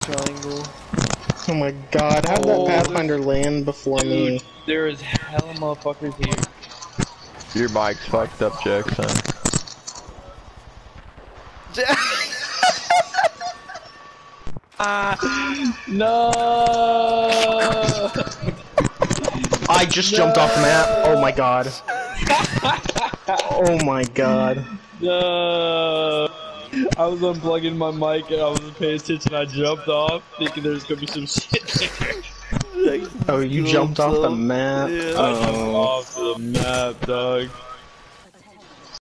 triangle. Oh my god, how did that Pathfinder land before me? There is hella motherfuckers here. Your mic's fucked up, Jackson. No! I just jumped off the map. Oh my god. Oh my god. No! I was unplugging my mic and I wasn't paying attention. I jumped off thinking there's gonna be some shit there. Oh, you jumped off the map? I jumped off the map, dog.